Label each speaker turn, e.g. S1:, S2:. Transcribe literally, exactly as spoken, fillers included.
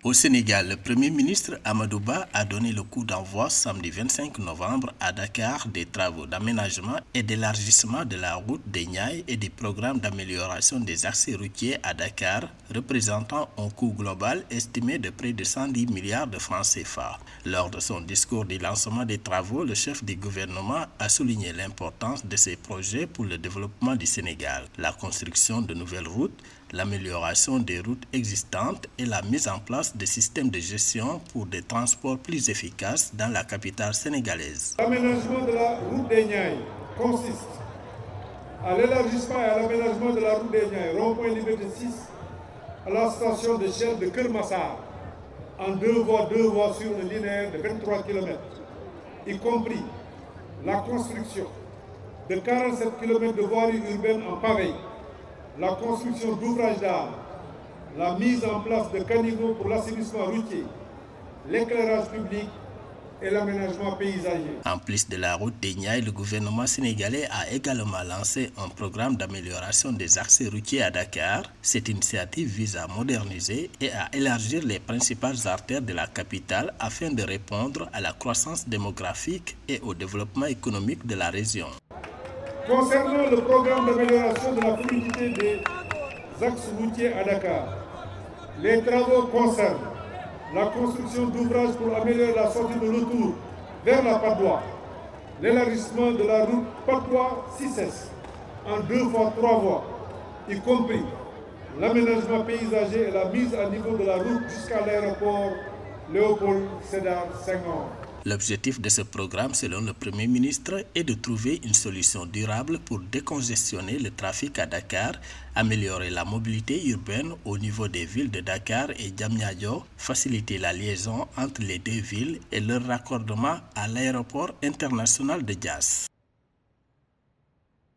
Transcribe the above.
S1: Au Sénégal, le Premier ministre Amadou Ba a donné le coup d'envoi samedi vingt-cinq novembre à Dakar des travaux d'aménagement et d'élargissement de la route des Niayes et du programme d'amélioration des accès routiers à Dakar, représentant un coût global estimé de près de cent dix milliards de francs C F A. Lors de son discours du lancement des travaux, le chef du gouvernement a souligné l'importance de ces projets pour le développement du Sénégal, la construction de nouvelles routes, l'amélioration des routes existantes et la mise en place de systèmes de gestion pour des transports plus efficaces dans la capitale sénégalaise.
S2: L'aménagement de la route des Niayes consiste à l'élargissement et à l'aménagement de la route des Niayes, rond-point Liberté six, à la station de Shell de Keur Massar, en deux voies, deux voies sur un linéaire de vingt-trois kilomètres, y compris la construction de quarante-sept kilomètres de voiries urbaines en pavé, la construction d'ouvrages d'art, la mise en place de caniveaux pour l'assainissement routier, l'éclairage public et l'aménagement paysager.
S1: En plus de la route des Niayes, le gouvernement sénégalais a également lancé un programme d'amélioration des accès routiers à Dakar. Cette initiative vise à moderniser et à élargir les principales artères de la capitale afin de répondre à la croissance démographique et au développement économique de la région.
S2: Concernant le programme d'amélioration de la fluidité des axes routiers à Dakar, les travaux concernent la construction d'ouvrages pour améliorer la sortie de l'autoroute vers la Patte d'Oie, l'élargissement de la route Patte d'Oie-six S en deux fois trois voies, y compris l'aménagement paysager et la mise à niveau de la route jusqu'à l'aéroport Léopold Sédar Senghor.
S1: L'objectif de ce programme, selon le Premier ministre, est de trouver une solution durable pour décongestionner le trafic à Dakar, améliorer la mobilité urbaine au niveau des villes de Dakar et Diamniadio, faciliter la liaison entre les deux villes et leur raccordement à l'aéroport international de Diass.